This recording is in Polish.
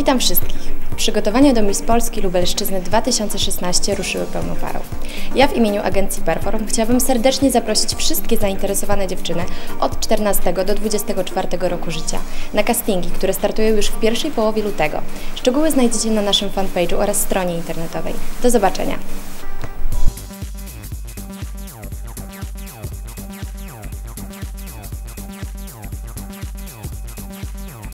Witam wszystkich. Przygotowania do Miss Polski Lubelszczyzny 2016 ruszyły pełną parą. Ja w imieniu agencji Perform chciałabym serdecznie zaprosić wszystkie zainteresowane dziewczyny od 14 do 24 roku życia na castingi, które startują już w pierwszej połowie lutego. Szczegóły znajdziecie na naszym fanpage'u oraz stronie internetowej. Do zobaczenia!